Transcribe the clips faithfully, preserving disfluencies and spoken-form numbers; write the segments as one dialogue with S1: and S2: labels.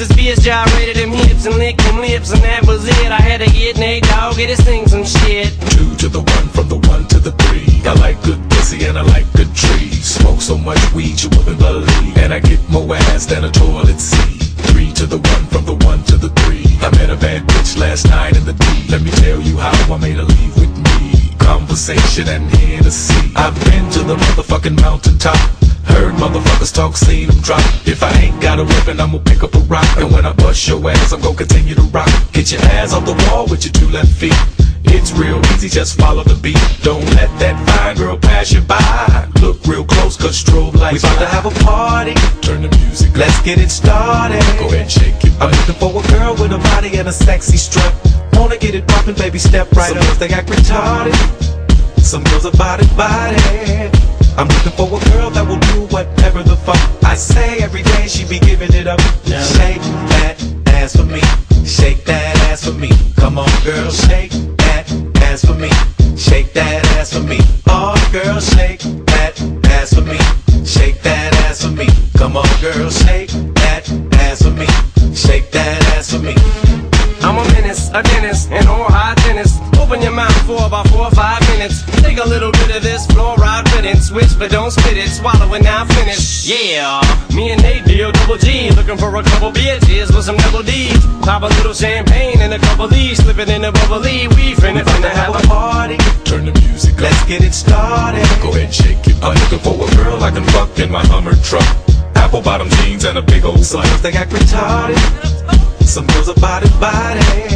S1: his fierce gyrated them hips and licked them lips, and that was it. I had to get Nate Dogg, get his thing some shit.
S2: Two to the one, from the one to the three. I like good pussy and I like good trees. Smoke so much weed you wouldn't believe, and I get more ass than a toilet seat. Three to the one, from the one to the three. I met a bad bitch last night in the D. Let me tell you how I made her leave with me. Conversation and Hennessy. I've been to the motherfucking mountaintop. Heard motherfuckers talk, seen them drop. If I ain't got a weapon, I'ma pick up a rock. And when I bust your ass, I'm gon' continue to rock. Get your ass off the wall with your two left feet. It's real easy, just follow the beat. Don't let that fine girl pass you by. Look real close, cause strobe lights. We about to have a party. Turn the music up. Let's get it started. Go ahead and shake it. I'm looking for a girl with a body and a sexy strut. Wanna get it poppin', baby, step right up. Some girls, they act retarded. Some girls are body, body. I'm looking for a girl that will do whatever the fuck I say. Every day she be giving it up. Yeah. Shake that ass for me. Shake that ass for me. Come on, girl, shake that ass for me. Shake that ass for me. Oh, girl, shake that ass for me. Shake that ass for me. Come on, girl, shake that ass for me. Shake that ass for me.
S1: I'm a menace, a dentist, an oral hygienist. Open your mouth for about four or five minutes. Take a little bit of this fluoride riddance. Switch but don't spit it, swallow it now finish. Yeah, me and Nate deal double G. Looking for a couple bitches with some double D's. Pop a little champagne and a couple D's. Slip it in a bubbly. We finna, finna have a party.
S2: Turn the music up.
S1: Let's get it started.
S2: Go ahead and shake it. I'm looking for a girl I can fuck in my Hummer truck. Apple bottom jeans and a big old
S1: Some girls they act retarded. Some girls are body, body.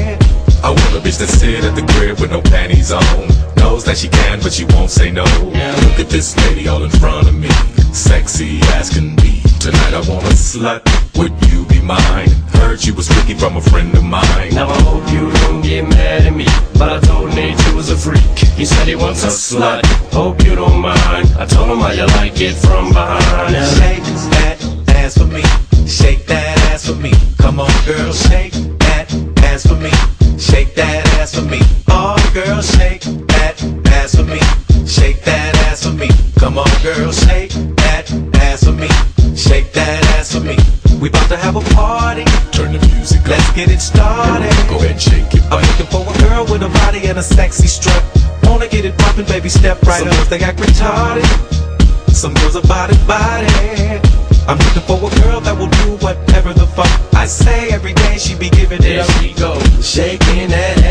S2: I want a bitch that sit at the crib with no panties on. Knows that she can, but she won't say no. Yeah. Look at this lady all in front of me. Sexy as can be. Tonight I want a slut. Would you be mine? Heard you was freaky from a friend of mine.
S1: Now I hope you don't get mad at me, but I told Nate you was a freak. He said he wants a slut. Hope you don't mind. I told him how you like it from behind.
S3: Now shake that ass for me. Shake that ass for me. Come on, girl, shake that ass for me. Shake that ass for me. Oh, girl, shake that ass for me. Shake that ass for me. Come on, girl, shake that ass for me. Shake that ass for me. We about to have a party.
S2: Turn the music up.
S3: Let's get it started.
S2: Go ahead and shake it.
S3: I'm looking for a girl with a body and a sexy strut. Wanna get it poppin', baby, step right up. Some girls they act retarded. Some girls are body, body. I'm looking for a girl that will do whatever the fuck I say. Every day she be giving it
S1: There
S3: up.
S1: she go, shaking that